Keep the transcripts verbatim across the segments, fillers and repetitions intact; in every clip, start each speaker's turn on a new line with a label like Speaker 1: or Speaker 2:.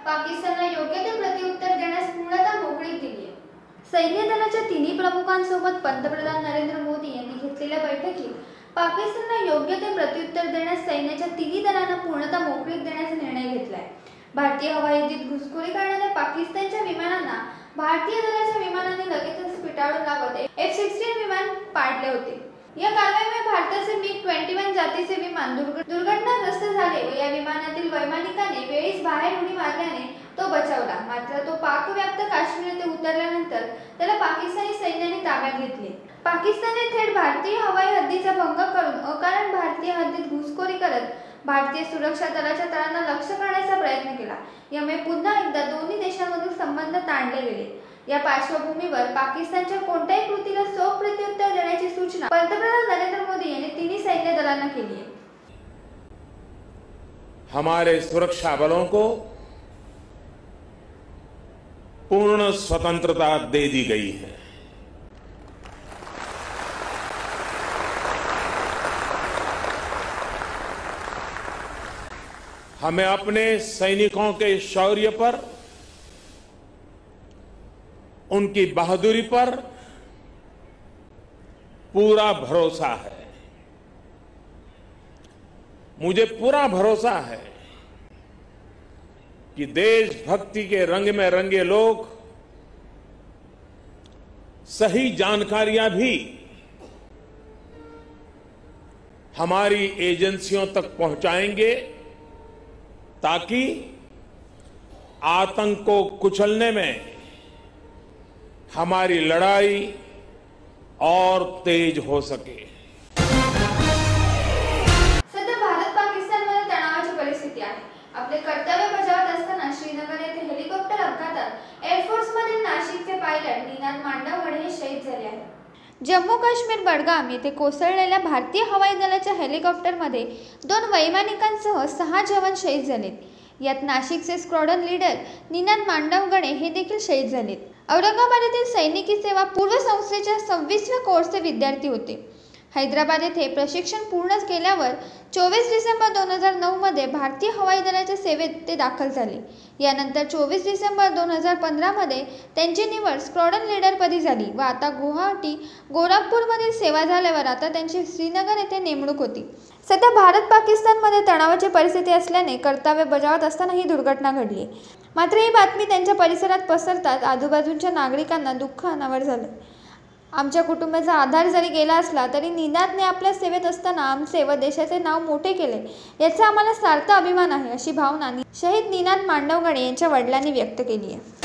Speaker 1: पाकिस्तानला योग्य ते प्रत्युत्तर देण्यास पूर्णतः मोकळीक दिली आहे। सैन्य दलाच्या तिन्ही प्रमुखांसोबत पंतप्रधान नरेंद्र मोदी यांनी घेतलेल्या बैठकीत पाकिस्तानला योग्य ते प्रत्युत्तर देण्यास सैन्याच्या तिन्ही दलांना पूर्णतः मोकळीक देण्याचा निर्णय घेतलाय। भारतीय हवाई हद्दीत घुसखोरी करणाऱ्या पाकिस्तानच्या विमानांना भारतीय दलाच्या विमानांनी लगेचच पिटाळून लावत एफ सोळा विमान पाडले होते। या कारवाईमुळे भारताचे मिग एकवीस जातीचे विमान दुर्घटनाग्रस्त झाले व या विमानातील वैमानिकाने वेळीच बाहेर उडी मारल्याने तो बचावला। मात्र तो पाकव्याप्त काश्मीर येथे उतरल्यानंतर त्याला पाकिस्तानी सैन्याने ताब्यात घेतले। पाकिस्तानने थेट भारतीय हवाई हद्दीचा भंग करून अकारण भारतीय हद्दीत घुसखोरी करत भारतीय सुरक्षा दलाच्या तळांना लक्ष्य करण्याचा प्रयत्न केला। यामुळे पुन्हा एकदा दोन्ही देशांमधील संबंध ताणले गेले। या पार्श्वभूमीवर पाकिस्तानच्या कोणत्याही कृतीला चोख प्रत्युत्तर देण्याची सूचना पंतप्रधान नरेंद्र मोदी यांनी तिन्ही सैन्य दलांना केली आहे।
Speaker 2: हमारे सुरक्षा बलों को पूर्ण स्वतंत्रता दे दी गई है। हमें अपने सैनिकों के शौर्य पर, उनकी बहादुरी पर पूरा भरोसा है। मुझे पूरा भरोसा है कि देशभक्ति के रंग में रंगे लोग सही जानकारियां भी हमारी एजेंसियों तक पहुंचाएंगे ताकि आतंक को कुचलने में हमारी लड़ाई और तेज हो सके।
Speaker 1: सध्या भारत पाकिस्तान मध्ये तणावाची परिस्थिती आहे। आपले कर्तव्य बजावत असताना श्रीनगर येथे हेलिकॉप्टर अपघातात एअरफोर्स मधील नाशिकचे पायलट निनाद मांडवगणे हे शहीद झाले आहेत। जम्मू काश्मीर बडगाम येथे कोसळलेल्या भारतीय हवाई दलाच्या हेलिकॉप्टरमध्ये दोन वैमानिकांसह सहा जवान शहीद झालेत। यात नाशिकचे स्क्वॉड्रन लीडर निनाद मांडवगणे हे देखील शहीद झालेत। औरंगाबाद येथील सैनिकी सेवा पूर्व संस्थेच्या सव्वीसव्या कोर्सचे विद्यार्थी होते। हैदराबाद येथे प्रशिक्षण पूर्ण केल्यावर चोवीस डिसेंबर दोन हजार नऊ मध्ये भारतीय हवाई दलाच्या सेवेत ते दाखल झाले। यानंतर चोवीस डिसेंबर दोन हजार पंधरा मध्ये त्यांची निवड स्क्वॉड्रन लीडरपदी झाली व आता गुवाहाटी गोरखपूरमधील सेवा झाल्यावर आता त्यांची श्रीनगर येथे नेमणूक होती। सध्या भारत पाकिस्तानमध्ये तणावाची परिस्थिती असल्याने कर्तव्य बजावत असताना ही दुर्घटना घडली। मात्र ही बातमी त्यांच्या परिसरात पसरताच आजूबाजूच्या नागरिकांना दुःख अनावर झालं। आमच्या कुटुंबाचा आधार जरी गेला असला तरी निनादने आपल्या सेवेत असताना आमचे व देशाचे नाव मोठे केले, याचा आम्हाला सार्थ अभिमान आहे, अशी भावना शहीद निनाद मांडवगणे यांच्या वडिलांनी व्यक्त केली आहे।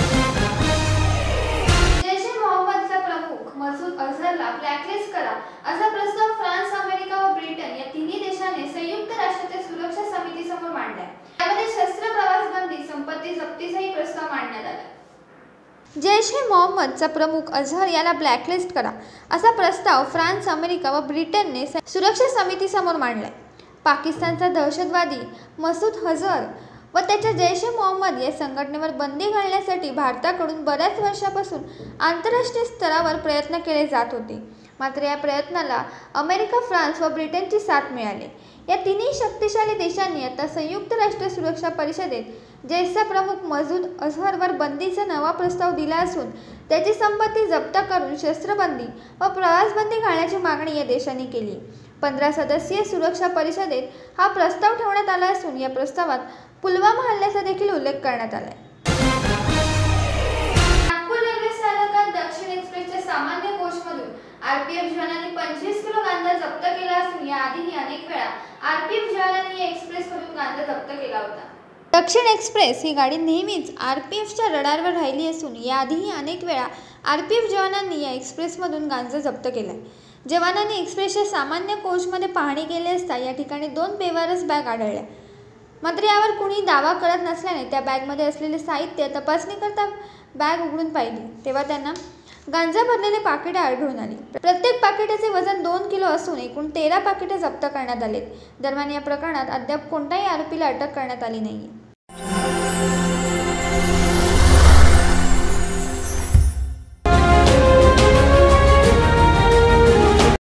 Speaker 1: जैश ए मोहम्मदचा प्रमुख मसूद अझहरला ब्लॅकलिस्ट करा असा प्रस्ताव फ्रान्स, अमेरिका व ब्रिटन या तिन्ही देशांनी संयुक्त राष्ट्राच्या सुरक्षा समितीसमोर मांडला आहे। यामध्ये शस्त्र प्रवास बंदी, संपत्ती जप्तीचाही प्रस्ताव मांडण्यात आला। जैश ए मोहम्मदचा प्रमुख अझहर याला ब्लॅकलिस्ट करा असा प्रस्ताव फ्रान्स, अमेरिका व ब्रिटनने सुरक्षा समितीसमोर मांडलाय। पाकिस्तानचा दहशतवादी मसूद अझहर व त्याच्या जैश ए मोहम्मद या संघटनेवर बंदी घालण्यासाठी भारताकडून बऱ्याच वर्षापासून आंतरराष्ट्रीय स्तरावर प्रयत्न केले जात होते। मात्र या प्रयत्नाला अमेरिका, फ्रान्स व ब्रिटनची साथ मिळाली। या तिन्ही शक्तिशाली देशांनी आता संयुक्त राष्ट्र सुरक्षा परिषदेत जैशचा प्रमुख मसूद अझहरवर बंदीचा नवा प्रस्ताव दिला असून त्याची संपत्ती जप्त करून शस्त्रबंदी व प्रवासबंदी घालण्याची मागणी या देशांनी केली। पंधरा सदस्यीय सुरक्षा परिषदेत हा प्रस्ताव ठेवण्यात आला असून या प्रस्तावात पुलवामा हल्ल्याचा देखील उल्लेख करण्यात आला आहे। नागपूर रेल्वे स्थानकात दक्षिण एक्सप्रेसच्या सामान्य कोचमधून आरपीएफ जवानांनी पंचवीस किलो गांजा जप्त केला असून याआधीही अनेक वेळा आरपीएफ जवानांनी या एक्सप्रेसमधून गांजा जप्त केला होता। दक्षिण एक्सप्रेस ही गाडी नेहमीच आरपीएफच्या रडारवर राहिली असून याआधीही अनेक वेळा आरपीएफ जवानांनी या एक्सप्रेसमधून गांजा जप्त केलाय। जवानांनी एक्सप्रेसच्या सामान्य कोचमध्ये पाहणी केली असता या ठिकाणी दोन बेवारस बॅग आढळल्या। मात्र यावर कुणी दावा करत नसल्याने त्या बॅगमध्ये असलेले साहित्य तपासणी करता बॅग उघडून पाहिली तेव्हा त्यांना गांजा भरलेले पाकिटे आढळून आली। प्रत्येक पाकिटाचे वजन दोन किलो असून एकूण तेरा पाकिटे जप्त करण्यात आलेत। दरम्यान या प्रकरणात अद्याप कोणत्याही आरोपीला अटक करण्यात आली नाही।